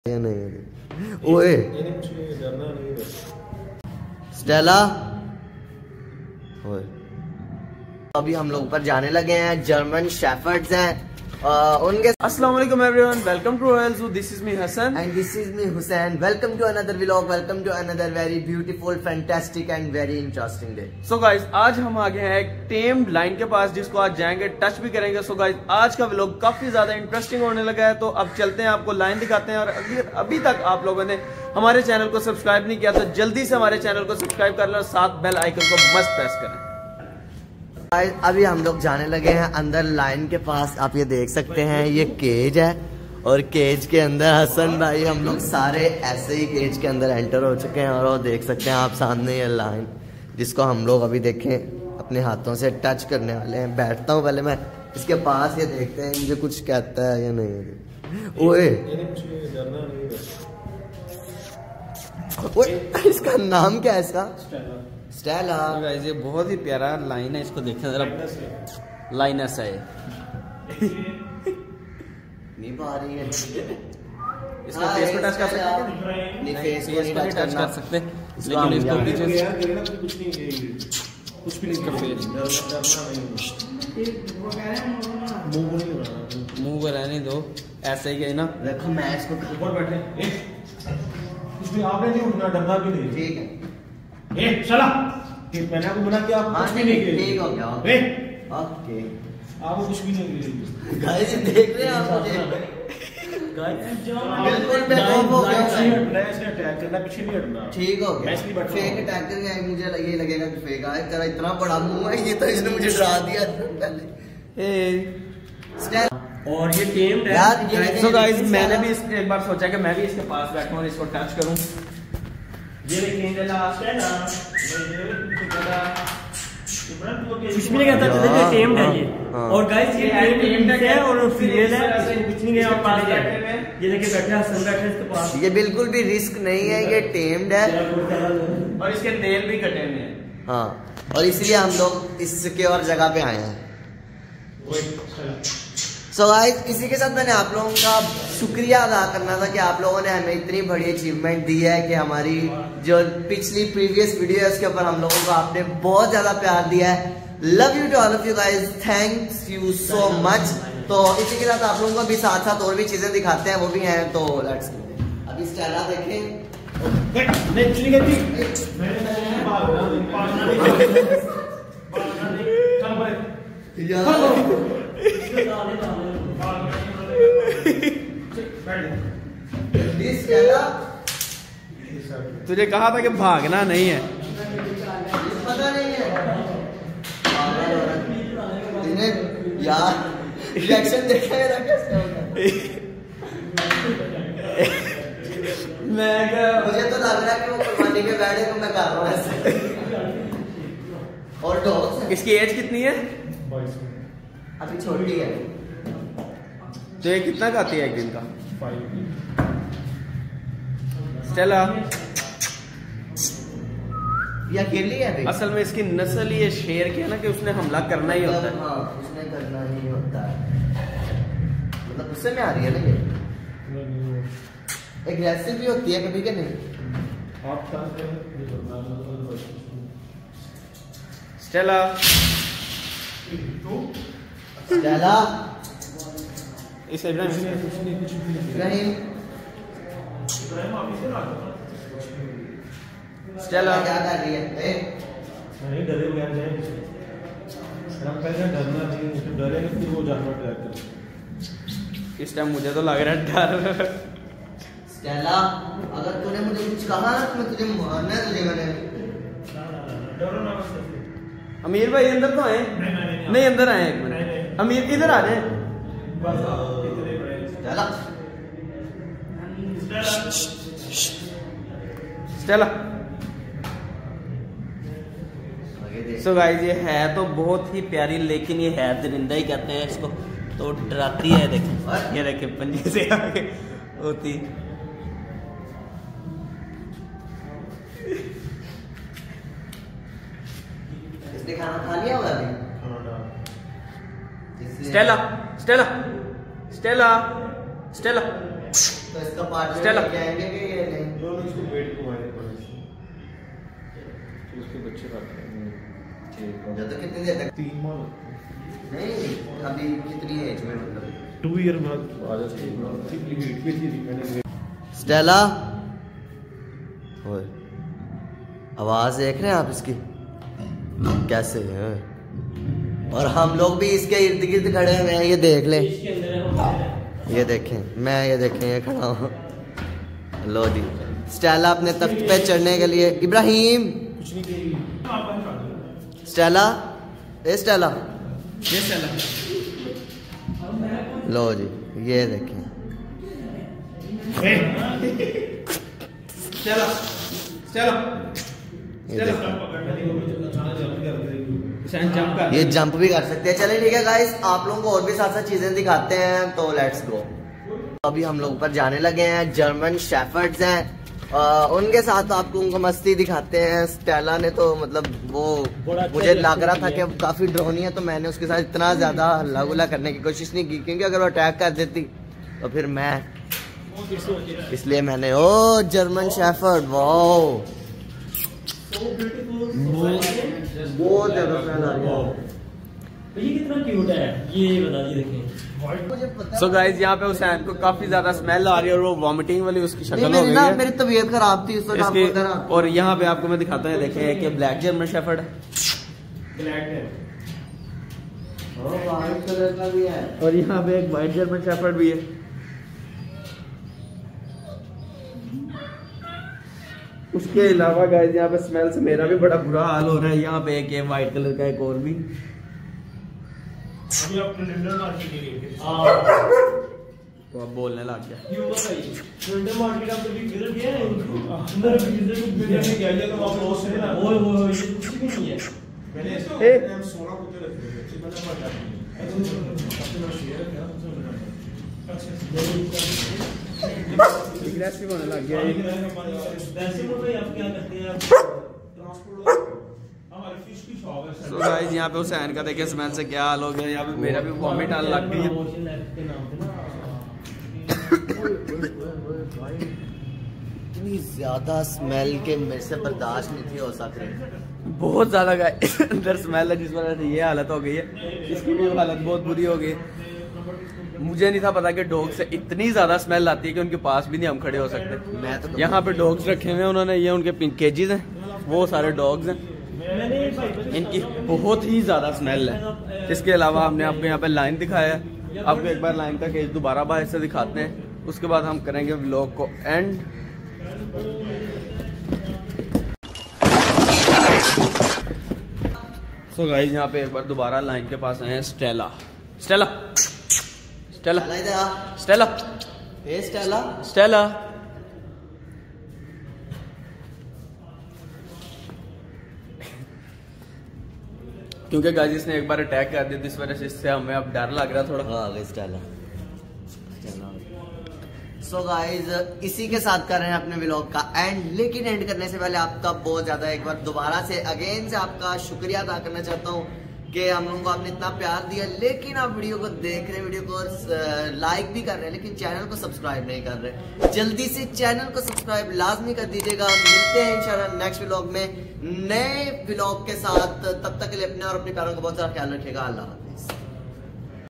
या नहीं। ओए स्टेला, ओए अभी हम लोग ऊपर जाने लगे हैं। जर्मन शेफर्ड्स हैं उनके। अस्सलाम वालेकुम everyone, welcome to royal zoo. This is me Hasan and this is me Hussain. Welcome to another vlog, welcome to another very beautiful fantastic and very interesting day. So guys, आज हम आ गए हैं एक टेम्ड लाइन के पास, जिसको आज जाएंगे, टच भी करेंगे। सो गाइस, आज का व्लॉग काफी ज्यादा इंटरेस्टिंग होने लगा है, तो अब चलते हैं, आपको लाइन दिखाते हैं। और अगर अभी तक आप लोगों ने हमारे चैनल को सब्सक्राइब नहीं किया तो जल्दी से हमारे चैनल को सब्सक्राइब कर लो और साथ बेल आइकन को मस्ट प्रेस करें। अभी हम लोग जाने लगे हैं अंदर लाइन के पास। आप ये देख सकते हैं, ये केज है और केज के अंदर हसन भाई, हम लोग सारे ऐसे ही केज के अंदर एंटर हो चुके हैं। और वो देख सकते हैं आप सामने ये लाइन, जिसको हम लोग अभी देखें अपने हाथों से टच करने वाले हैं। बैठता हूँ पहले मैं इसके पास, ये देखते हैं मुझे कुछ कहता है या नहीं। ओए इसका नाम क्या है? इसका स्टेला। गाइस, ये बहुत ही प्यारा लाइन है, इसको देखना जरा। लाइनस है नहीं पा रही है। इसका फेस पे टच कर सकते हैं? नहीं, फेस पे नहीं टच कर सकते, लेकिन इसको पीछे कुछ भी नहीं। इसका फेस मुंह पर रहने दो, ऐसे ही है ना। देखो मैं इसको ऊपर बैठे, कुछ भी आपने नहीं उठना, डरना भी नहीं। ठीक है, चला मैंने आपको मना किया, आप कुछ भी नहीं किए। ठीक हो गया। ओके, आपको कुछ भी नहीं किए। गाइस देख रहे हैं आप मुझे, बिल्कुल बेखौफ हो गया। इसने अटैक करना, पीछे नहीं हटना। ठीक हो गया। फेक अटैक करके मुझे ये लगेगा कि फेक है। तेरा इतना बड़ा मुंह है, ये तो इसने मुझे डरा दिया पहले। और ये टेम्ड है यार। सो गाइस, मैंने भी एक बार सोचा कि मैं भी इसके पास बैठूं और इसको टच करूं। ये देखिए लास्ट है ना, कुछ भी नहीं कहता, ये टेम्ड है ये। और गाइस, ये टेम्ड है और फीमेल है, कुछ नहीं है। पास ये देखिए बैठे हैं, सन बैठे इसके पास। ये बिल्कुल भी रिस्क नहीं है, ये टेम्ड है और इसके नेल भी कटे हुए हैं। हाँ, और इसलिए हम लोग इस सिक्योर जगह पे आए हैं। सो गाइस, इसी के साथ मैंने आप लोगों का शुक्रिया अदा करना था कि आप लोगों ने हमें इतनी बड़ी अचीवमेंट दी है कि हमारी जो पिछली प्रीवियस वीडियो है उसके ऊपर हम लोगों को आपने बहुत ज्यादा प्यार दिया है। Love you to all of you guys, thanks you so much. तो इसी के साथ आप लोगों को भी साथ साथ और भी चीजें दिखाते हैं, वो भी हैं। तो लेट्स गो। अभी स्टेला देखें। तुझे कहा था कि भागना नहीं है। पता नहीं है यार, रिएक्शन देखा है कैसे होगा। मुझे तो लग रहा है कि वो कुर्बानी के बैठे को मैं कर रहा हूँ ऐसे। और डॉग्स, इसकी एज कितनी है? अभी छोटी है। तो ये कितना खाती है एक दिन का? स्टेला ये अकेली है अभी? असल में इसकी नस्ल ये शेर की है ना, कि उसने हमला करना ही होता है। हाँ, उसने करना ही होता है। मतलब गुस्से में आ रही है ना ये? एग्रेसिव भी होती है कभी के नहीं? स्टेला, स्टेला, इसे इब्राहिम, स्टेला क्या कर रही है? नहीं डरे हुए हैं, डरना नहीं, डरेंगे फिर वो जानवर अटैक करेगा। इस टाइम मुझे तो लग रहा है डर। स्टेला, अगर तूने मुझे कुछ कहा ना तो मैं तुझे मारना है तुझे। मैंने डरो ना बस। अमीर भाई अंदर तो आए? नहीं, अंदर आए एक मिनट। अमीर इधर आ जाए। स्टेला। सो गाइस, ये है तो बहुत ही प्यारी, लेकिन ये है दरिंदा ही कहते हैं इसको, तो डराती है। देखें, ये देखे पंजे से आगे होती। इसने खाना खा लिया होगा अभी? Stella, Stella, Stella, Stella. तो इसका पार्टनर स्टेला लेके आएंगे कि ये नहीं? दोनों इसको वेट घुमाने पड़े तो उसके बच्चे खाते हैं। ठीक है। तो कितनी देर तक? 3 माह नहीं अभी कितनी एज में मतलब? 2 ईयर बाद आ जाती है। वेट पे थी मैंने। स्टेला ओए आवाज देख रहे हैं आप इसकी कैसे है? और हम लोग भी इसके इर्द गिर्द खड़े हुए हैं, ये देख लें, ये देखें, मैं ये देखें ये खड़ा हूँ। लो जी स्टेला अपने तख्त पे चढ़ने के लिए। इब्राहिम स्टेला ए स्टेला लो जी ये देखें। चलो चलो ये देखें। जंप कर। ये जंप भी कर सकते हैं। चलिए ठीक है गाइस, आप लोगों को और भी साथ साथ चीजें दिखाते हैं, तो लेट्स गो। अभी हम लोग ऊपर जाने लगे हैं। जर्मन शेफर्ड्स हैं, उनके साथ आपको उनको मस्ती दिखाते हैं। स्टेला ने तो मतलब वो मुझे लग रहा था कि काफी ड्रोनी है, तो मैंने उसके साथ इतना ज्यादा हल्ला गुल्ला करने की कोशिश नहीं की, क्योंकि अगर वो अटैक कर देती तो फिर मैं, इसलिए मैंने ओ जर्मन शेफर्ड वाओ बहुत ज्यादा स्मेल आ रही है। ये कितना क्यूट है, ये बता दीजिए देखें। सो गाइस यहाँ पे हुसैन को काफी ज्यादा स्मेल आ रही है और वो वॉमिटिंग वाली उसकी शक्ल हो गई है। मेरी तबीयत खराब थी इस वक्त इसकी। आपको और यहाँ पे आपको मैं दिखाता हूँ, देखें कि ब्लैक जर्मन शेफर्ड है, ब्लैक है। व्हाइट कलर का भी है। और यहाँ पे एक व्हाइट जर्मन शेफर्ड भी है। उसके अलावा गाइस यहाँ पे स्मेल से मेरा भी बड़ा बुरा हाल हो रहा है। यहाँ पे एक व्हाइट कलर का एक और भी। अभी आप कैलेंडर मार्केट के लिए तो अब बोलने लग गया। क्यों बताइए? कैलेंडर मार्केट आप कभी विजिट किया है? अंदर विजिट करने गया था, तो आप लोग से ना वो ये कुछ भी नहीं है। मैंने इसको 16 कुत्ते रखे थे, अच्छी बना पड़ा है। अपना शेयर है क्या? एग्रेसिव होने लग गया ये। वैसे वो भाई आप क्या करते हैं? ट्रांसपोर्ट हमारे फिश की शॉप है। तो गाइस यहाँ पे हुसैन का देखिए स्मेल से क्या हाल हो गया। यहाँ पे मेरा भी वॉमिट आने लग गई है। इतनी ज्यादा स्मेल के मेरे से बर्दाश्त नहीं थी हो सकती। बहुत ज्यादा गाइस अंदर स्मेल है, जिस वजह से ये हालत हो गई है। इसकी भी हालत बहुत बुरी हो गई। मुझे नहीं था पता कि डॉग से इतनी ज्यादा स्मेल आती है कि उनके पास भी नहीं हम खड़े हो सकते। मैं तो यहाँ पे डॉग्स रखे हुए हैं उन्होंने, ये उनके पिंक केजेस हैं, वो सारे डॉग्स हैं। इनकी बहुत ही ज्यादा स्मेल है। इसके अलावा हमने आपको यहाँ पे लाइन दिखाया है। आपको एक बार लाइन का केज दोबारा बाहर से दिखाते हैं, उसके बाद हम करेंगे व्लॉग को एंड। सो गाइस यहाँ पे एक बार दोबारा लाइन के पास आए हैं। स्टेला स्टेला स्टेला स्टेला ए स्टेला स्टेला क्योंकि गाइस इसने एक बार अटैक कर दिया, इस वजह से इससे हमें अब डर लग रहा थोड़ा। हाँ स्टेला। सो गाइज इसी के साथ कर रहे हैं अपने व्लॉग का एंड, लेकिन एंड करने से पहले आपका बहुत ज्यादा एक बार दोबारा से अगेन से आपका शुक्रिया अदा करना चाहता हूँ कि हम लोगों को आपने इतना प्यार दिया, लेकिन आप वीडियो को देख रहे हैं, वीडियो को लाइक भी कर रहे हैं, लेकिन चैनल को सब्सक्राइब नहीं कर रहे। जल्दी से चैनल को सब्सक्राइब लाजमी कर दीजिएगा। मिलते हैं इंशाल्लाह नेक्स्ट व्लॉग में नए व्लॉग के साथ। तब तक के लिए अपने और अपने प्यारों का बहुत सारा ख्याल रखिएगा। अल्लाह।